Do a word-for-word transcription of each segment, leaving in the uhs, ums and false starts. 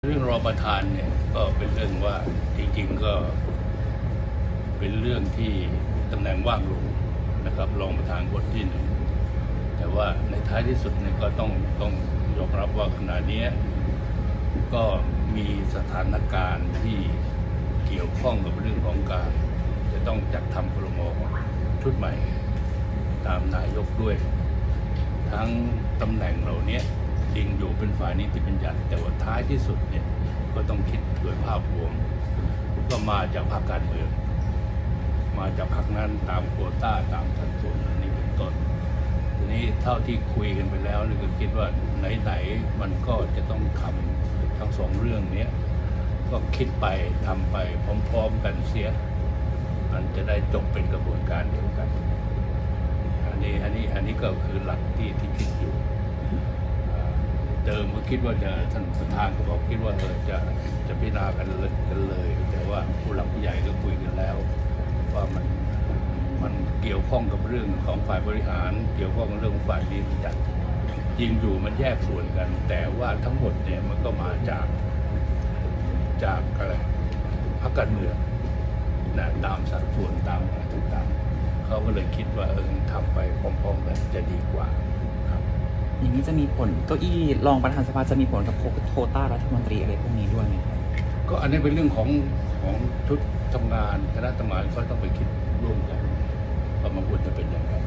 เรื่องรองประธานเนี่ยก็เป็นเรื่องว่าจริงๆก็เป็นเรื่องที่ตำแหน่งว่างลงนะครับรองประธานคนที่หนึ่งแต่ว่าในท้ายที่สุดเนี่ยก็ต้องต้องยอมรับว่าขณะนี้ก็มีสถานการณ์ที่เกี่ยวข้องกับเรื่องของการจะต้องจัดทำครม.ชุดใหม่ตามนายกด้วยทั้งตำแหน่งเหล่านี้จริงอยู่เป็นฝ่ายนิติบัญญัติแต่ว่าท้ายที่สุดเนี่ยก็ต้องคิดโดยภาพรวมก็มาจากพรรคการเมืองมาจากพรรคนั้นตามโควต้าตามสัดส่วนนี้เป็นต้นทีนี้เท่าที่คุยกันไปแล้วนี่ก็คิดว่าไหนๆมันก็จะต้องทำทั้งสองเรื่องนี้ก็คิดไปทำไปพร้อมๆกันเสียมันจะได้จบเป็นกระบวนการเดียวกันอันนี้อันนี้อันนี้ก็คือหลักที่ที่คิดอยู่เดิมก็คิดว่าจะท่านประธานก็บอกคิดว่าเออจะจะพิจารณากันเลยกันเลยแต่ว่าผู้หลักผู้ใหญ่ก็คุยกันแล้วว่ามันมันเกี่ยวข้องกับเรื่องของฝ่ายบริหารเกี่ยวข้องกับเรื่องของฝ่ายนิติบัญญัติจริงอยู่มันแยกส่วนกันแต่ว่าทั้งหมดเนี่ยมันก็มาจากจากอะไรพรรคการเมืองนะตามสัดส่วนตามอะไรต่างๆเขาก็เลยคิดว่าเออทำไปพร้อมๆกันจะดีกว่าอย่างนี้จะมีผลเก้าอี้รองประธานสภาจะมีผลกับโควต้ารัฐมนตรีอะไรพวกนี้ด้วยไหมครับก็อันนี้เป็นเรื่องของของชุดทำงานคณะทำงานเขาต้องไปคิดร่วมกันว่ามันควรจะเป็นอย่างไร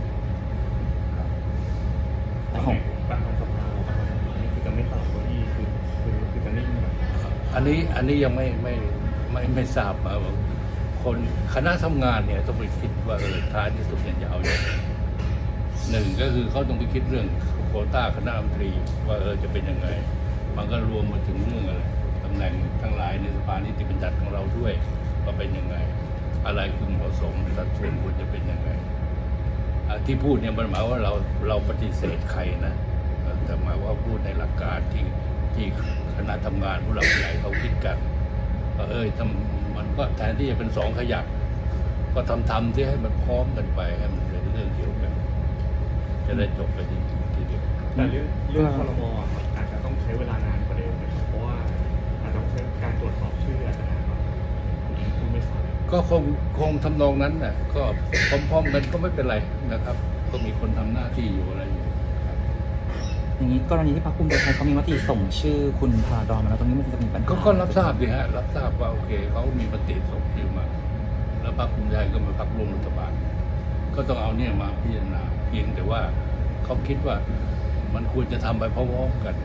แต่ของประธานสภานี่คือจะไม่ต่อเก้าอี้คือคือคือจะนิ่งแบบอันนี้อันนี้ยังไม่ไม่ไม่ไม่ทราบมาว่าคนคณะทำงานเนี่ยต้องไปคิดว่าเออท้ายที่สุดเนี่ยจะเอาอย่างไรหนึ่งก็คือเขาต้องไปคิดเรื่องโควต้าคณะรัฐมนตรีว่าเออจะเป็นยังไงมันก็รวมมาถึงเรื่องอะไรตำแหน่งทั้งหลายในสภานิติบัญญัติของเราด้วยว่าเป็นยังไงอะไรคือเหมาะสมสัดส่วนควรจะเป็นยังไงที่พูดเนี่ยมันหมายว่าเราเราปฏิเสธใครนะแต่หมายว่าพูดในหลักการที่ที่คณะทำงานผู้หลักผู้ใหญ่เขาคิดกันว่าเออมันก็แทนที่จะเป็นสองขยักก็ทำทำที่ให้มันพร้อมกันไปให้มันเป็นเรื่องเดียวกันจะได้จบไปทีทีเดียวแต่เรื่องเรื่องครม.อาจจะต้องใช้เวลานานกว่าเดิมนะครับเพราะว่าอาจจะต้องใช้การตรวจสอบชื่ออาจจะนานกว่าคุณไม่ทราบก็คงคงทำนองนั้นน่ะก็พร้อมๆกันก็ไม่เป็นไรนะครับก็มีคนทำหน้าที่อยู่อะไรอยู่อย่างนี้กรณีที่พรรคภูมิใจไทยเขามีมติส่งชื่อคุณพาดอนมาแล้วตรงนี้มันจะมีปัญหาก็รับทราบดีฮะรับทราบว่าโอเคเขามีมติส่งชื่อมาแล้วพรรคภูมิใจไทยก็มาพรรคร่วมรัฐบาลก็ต้องเอาเนี่ยมาพิจารณาเพียงแต่ว่าเขาคิดว่ามันควรจะทำไปพร้อมๆกัน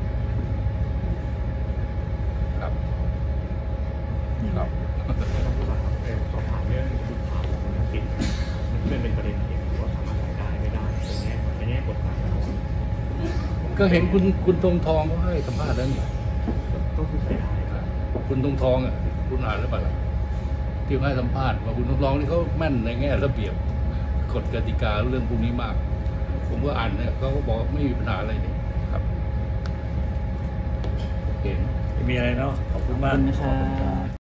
ครับครับสอบถามเรื่องบุตรข่าวของนักบินมันเป็นประเด็นเกี่ยวกับว่าสามารถใช้ได้ไม่ได้ตรงนี้ในแง่กฎหมายก็เห็นคุณคุณธงทองเขาให้สัมภาษณ์นั้นก็คือใช้ได้คุณธงทองอ่ะคุณอ่านหรือเปล่าที่ให้สัมภาษณ์ว่าคุณธงทองนี่เขาแม่นในแง่ระเบียบกฎกติกาเรื่องพวกนี้มากผมก็อ่านเนี่ยเขาก็บอกไม่มีปัญหาอะไรนี่ครับเห็นมีอะไรเนาะขอบคุณมากนะครับ